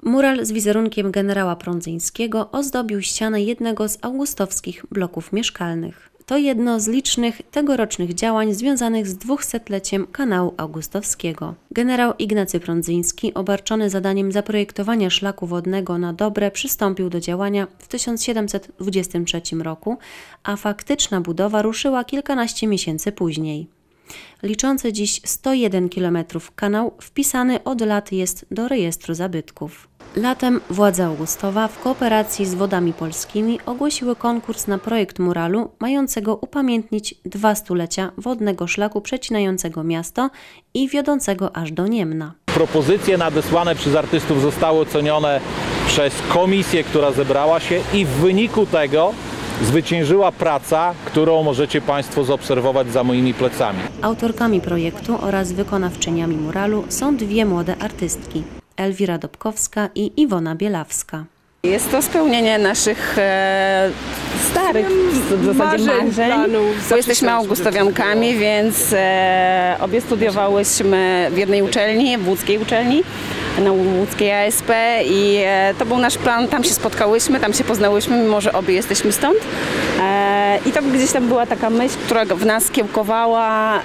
Mural z wizerunkiem generała Prądzyńskiego ozdobił ścianę jednego z augustowskich bloków mieszkalnych. To jedno z licznych tegorocznych działań związanych z 200-leciem kanału augustowskiego. Generał Ignacy Prądzyński, obarczony zadaniem zaprojektowania szlaku wodnego na Dobre, przystąpił do działania w 1723 roku, a faktyczna budowa ruszyła kilkanaście miesięcy później. Liczący dziś 101 km kanał wpisany od lat jest do rejestru zabytków. Latem władze Augustowa w kooperacji z Wodami Polskimi ogłosiły konkurs na projekt muralu mającego upamiętnić 2 stulecia wodnego szlaku przecinającego miasto i wiodącego aż do Niemna. Propozycje nadesłane przez artystów zostały ocenione przez komisję, która zebrała się i w wyniku tego zwyciężyła praca, którą możecie Państwo zaobserwować za moimi plecami. Autorkami projektu oraz wykonawczyniami muralu są 2 młode artystki: Elwira Dobkowska i Iwona Bielawska. Jest to spełnienie naszych starych w zasadzie marzeń, bo jesteśmy augustowiankami, więc obie studiowałyśmy w jednej uczelni, w łódzkiej uczelni, na łódzkiej ASP i to był nasz plan, tam się spotkałyśmy, tam się poznałyśmy, mimo że obie jesteśmy stąd. I to gdzieś tam była taka myśl, która w nas kiełkowała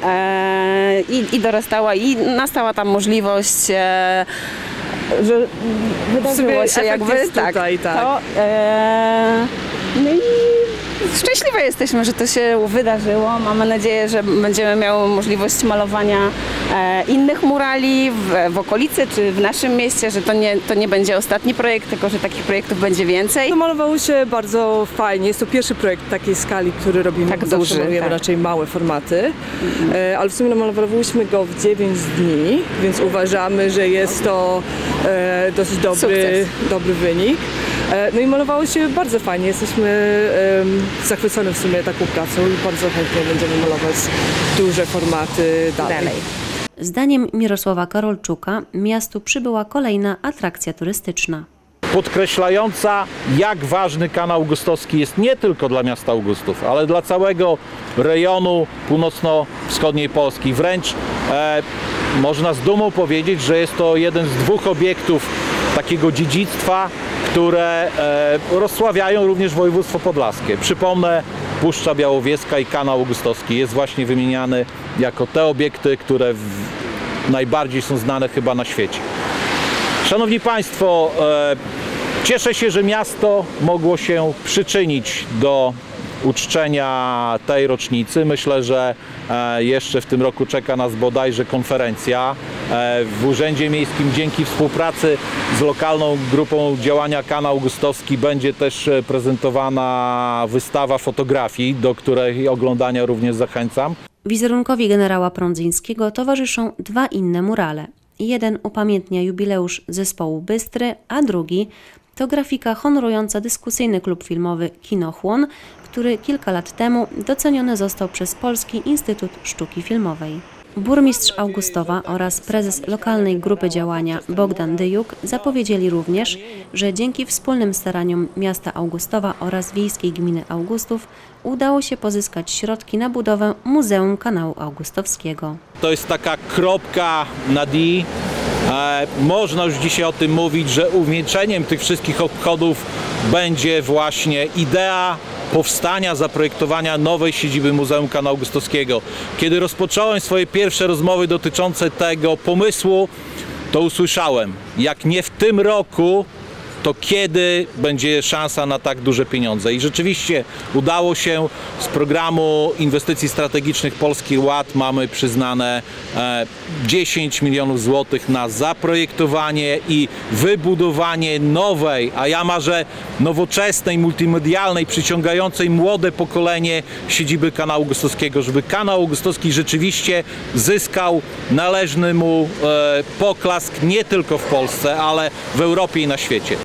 i dorastała i nastała tam możliwość, że wydarzyło się jakby tutaj, tak. To, no i szczęśliwe jesteśmy, że to się wydarzyło. Mamy nadzieję, że będziemy miały możliwość malowania innych murali w okolicy czy w naszym mieście, że to nie będzie ostatni projekt, tylko że takich projektów będzie więcej. To malowało się bardzo fajnie. Jest to pierwszy projekt takiej skali, który robimy. Tak zawsze duży, malujemy tak. raczej małe formaty, ale w sumie namalowałyśmy go w 9 dni, więc uważamy, że jest to dosyć dobry wynik. No i malowało się bardzo fajnie. Jesteśmy zachwycone w sumie taką pracą i bardzo chętnie będziemy malować duże formaty dalej. Zdaniem Mirosława Karolczuka miastu przybyła kolejna atrakcja turystyczna. Podkreślająca, jak ważny kanał augustowski jest nie tylko dla miasta Augustów, ale dla całego rejonu północno-wschodniej Polski. Wręcz można z dumą powiedzieć, że jest to jeden z 2 obiektów takiego dziedzictwa, które rozsławiają również województwo podlaskie. Przypomnę, Puszcza Białowieska i kanał augustowski jest właśnie wymieniany jako te obiekty, które najbardziej są znane chyba na świecie. Szanowni Państwo, cieszę się, że miasto mogło się przyczynić do uczczenia tej rocznicy. Myślę, że jeszcze w tym roku czeka nas bodajże konferencja. W Urzędzie Miejskim dzięki współpracy z lokalną grupą działania Kanał Augustowski będzie też prezentowana wystawa fotografii, do której oglądania również zachęcam. Wizerunkowi generała Prądzyńskiego towarzyszą 2 inne murale. Jeden upamiętnia jubileusz zespołu Bystry, a drugi to grafika honorująca dyskusyjny klub filmowy Kinochłon, który kilka lat temu doceniony został przez Polski Instytut Sztuki Filmowej. Burmistrz Augustowa oraz prezes lokalnej grupy działania Bogdan Dyjuk zapowiedzieli również, że dzięki wspólnym staraniom miasta Augustowa oraz wiejskiej gminy Augustów udało się pozyskać środki na budowę Muzeum Kanału Augustowskiego. To jest taka kropka nad i. Można już dzisiaj o tym mówić, że uwieńczeniem tych wszystkich obchodów będzie właśnie idea powstania, zaprojektowania nowej siedziby Muzeum Kanału Augustowskiego. Kiedy rozpocząłem swoje pierwsze rozmowy dotyczące tego pomysłu, to usłyszałem, jak nie w tym roku, to kiedy będzie szansa na tak duże pieniądze. I rzeczywiście udało się. Z programu inwestycji strategicznych Polski Ład mamy przyznane 10 milionów złotych na zaprojektowanie i wybudowanie nowej, a ja marzę nowoczesnej, multimedialnej, przyciągającej młode pokolenie siedziby Kanału Augustowskiego, żeby Kanał Augustowski rzeczywiście zyskał należny mu poklask nie tylko w Polsce, ale w Europie i na świecie.